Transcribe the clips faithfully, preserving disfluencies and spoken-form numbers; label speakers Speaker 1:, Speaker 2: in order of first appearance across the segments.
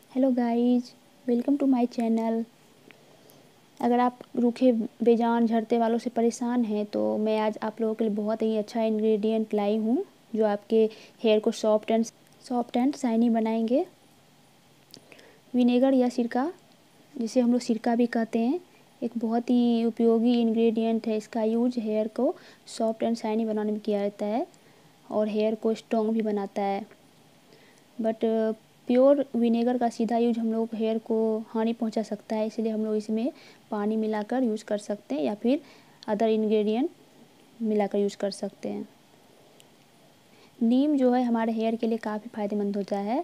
Speaker 1: Hello guys, welcome to my channel. अगर आप रूखे बेजान झड़ते वालों से परेशान हैं तो मैं आज आप लोगों के लिए बहुत ही अच्छा इंग्रेडिएंट लाई हूँ जो आपके हेयर को soft and soft and shiny बनाएंगे। विनेगर या सिरका, जिसे हम लोग सिरका भी कहते हैं, एक बहुत ही उपयोगी इंग्रेडिएंट है। इसका यूज हेयर को सॉफ्ट एंड शाइनी बनाने में किया जाता है और हेयर को स्ट्रॉन्ग भी बनाता है। बट प्योर विनेगर का सीधा यूज हम लोग हेयर को हानि पहुंचा सकता है, इसलिए हम लोग इसमें पानी मिलाकर यूज़ कर सकते हैं या फिर अदर इंग्रेडिएंट मिलाकर यूज़ कर सकते हैं। नीम जो है हमारे हेयर के लिए काफ़ी फ़ायदेमंद होता है,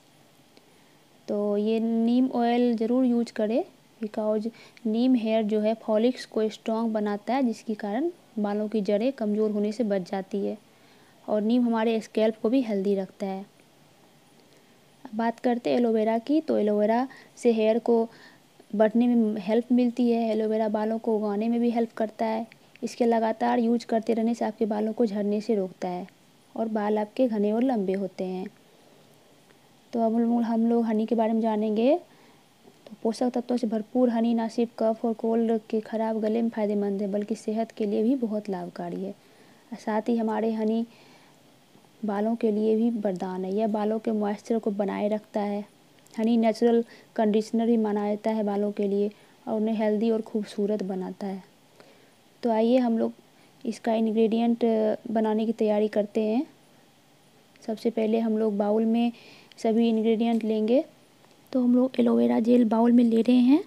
Speaker 1: तो ये नीम ऑयल ज़रूर यूज करें बिकॉज नीम हेयर जो है फॉलिक्स को स्ट्रॉन्ग बनाता है, जिसके कारण बालों की जड़ें कमज़ोर होने से बच जाती है और नीम हमारे स्कैल्प को भी हेल्दी रखता है। बात करते हैं एलोवेरा की, तो एलोवेरा से हेयर को बढ़ने में हेल्प मिलती है। एलोवेरा बालों को उगाने में भी हेल्प करता है। इसके लगातार यूज करते रहने से आपके बालों को झड़ने से रोकता है और बाल आपके घने और लंबे होते हैं। तो अब हम लोग हम लोग हनी के बारे में जानेंगे। तो पोषक तत्वों से भरपूर हनी न सिर्फ कफ और कोल्ड के खराब गले में फ़ायदेमंद है बल्कि सेहत के लिए भी बहुत लाभकारी है। साथ ही हमारे हनी बालों के लिए भी वरदान है। यह बालों के मॉइस्चर को बनाए रखता है। हनी नेचुरल कंडीशनर भी माना जाता है बालों के लिए और उन्हें हेल्दी और खूबसूरत बनाता है। तो आइए हम लोग इसका इंग्रेडिएंट बनाने की तैयारी करते हैं। सबसे पहले हम लोग बाउल में सभी इंग्रेडिएंट लेंगे। तो हम लोग एलोवेरा जेल बाउल में ले रहे हैं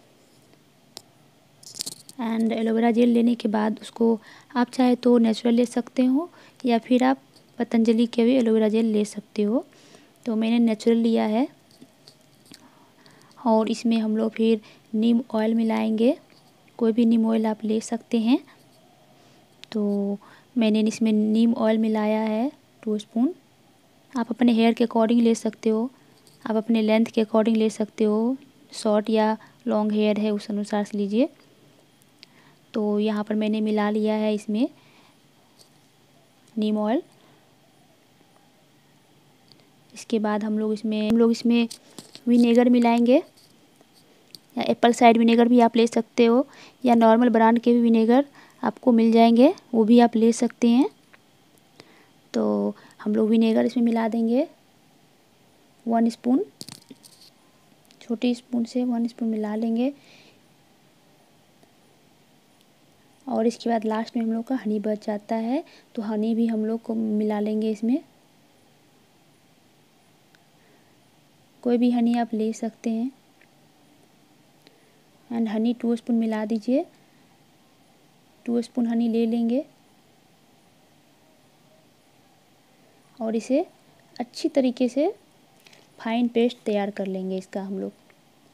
Speaker 1: एंड एलोवेरा जेल लेने के बाद उसको आप चाहे तो नेचुरल ले सकते हो या फिर आप पतंजलि के भी एलोवेरा जेल ले सकते हो। तो मैंने नेचुरल लिया है और इसमें हम लोग फिर नीम ऑयल मिलाएंगे। कोई भी नीम ऑयल आप ले सकते हैं। तो मैंने इसमें नीम ऑयल मिलाया है टू स्पून। आप अपने हेयर के अकॉर्डिंग ले सकते हो, आप अपने लेंथ के अकॉर्डिंग ले सकते हो। शॉर्ट या लॉन्ग हेयर है उस अनुसार से लीजिए। तो यहाँ पर मैंने मिला लिया है इसमें नीम ऑयल। इसके बाद हम लोग इसमें हम लोग इसमें विनेगर मिलाएंगे या एप्पल साइड विनेगर भी आप ले सकते हो या नॉर्मल ब्रांड के भी विनेगर आपको मिल जाएंगे, वो भी आप ले सकते हैं। तो हम लोग विनेगर इसमें मिला देंगे वन स्पून, छोटी स्पून से वन स्पून मिला लेंगे और इसके बाद लास्ट में हम लोग का हनी बच जाता है तो हनी भी हम लोग को मिला लेंगे इसमें। कोई भी हनी आप ले सकते हैं एंड हनी टू स्पून मिला दीजिए। टू स्पून हनी ले लेंगे और इसे अच्छी तरीके से फाइन पेस्ट तैयार कर लेंगे इसका हम लोग,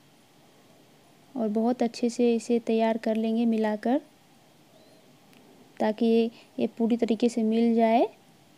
Speaker 1: और बहुत अच्छे से इसे तैयार कर लेंगे मिलाकर, ताकि ये ये पूरी तरीके से मिल जाए।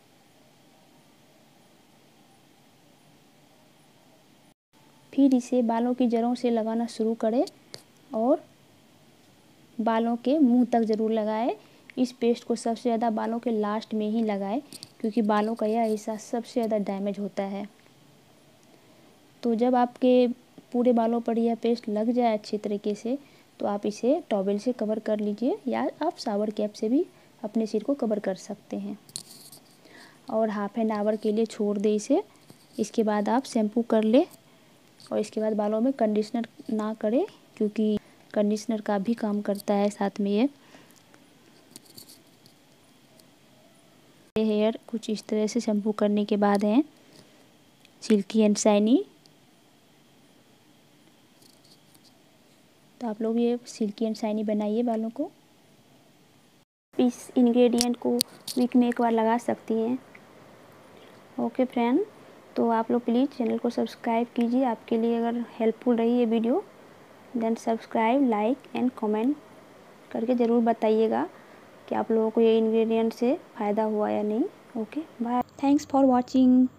Speaker 1: फिर इसे बालों की जड़ों से लगाना शुरू करें और बालों के मुंह तक ज़रूर लगाएं। इस पेस्ट को सबसे ज़्यादा बालों के लास्ट में ही लगाएं क्योंकि बालों का यह हिस्सा सबसे ज़्यादा डैमेज होता है। तो जब आपके पूरे बालों पर यह पेस्ट लग जाए अच्छी तरीके से तो आप इसे टॉवेल से कवर कर लीजिए या आप शावर कैप से भी अपने सिर को कवर कर सकते हैं और हाफ एन आवर के लिए छोड़ दें इसे। इसके बाद आप शैम्पू कर ले और इसके बाद बालों में कंडीशनर ना करें क्योंकि कंडीशनर का भी काम करता है साथ में। ये हेयर कुछ इस तरह से शैम्पू करने के बाद हैं सिल्की एंड शाइनी। तो आप लोग ये सिल्की एंड शाइनी बनाइए बालों को। इस इंग्रेडिएंट को वीक में एक बार लगा सकती हैं। ओके फ्रेंड, तो आप लोग प्लीज़ चैनल को सब्सक्राइब कीजिए। आपके लिए अगर हेल्पफुल रही ये video then subscribe, like and comment करके ज़रूर बताइएगा कि आप लोगों को ये इंग्रेडिएंट से फ़ायदा हुआ या नहीं। Okay bye, thanks for watching.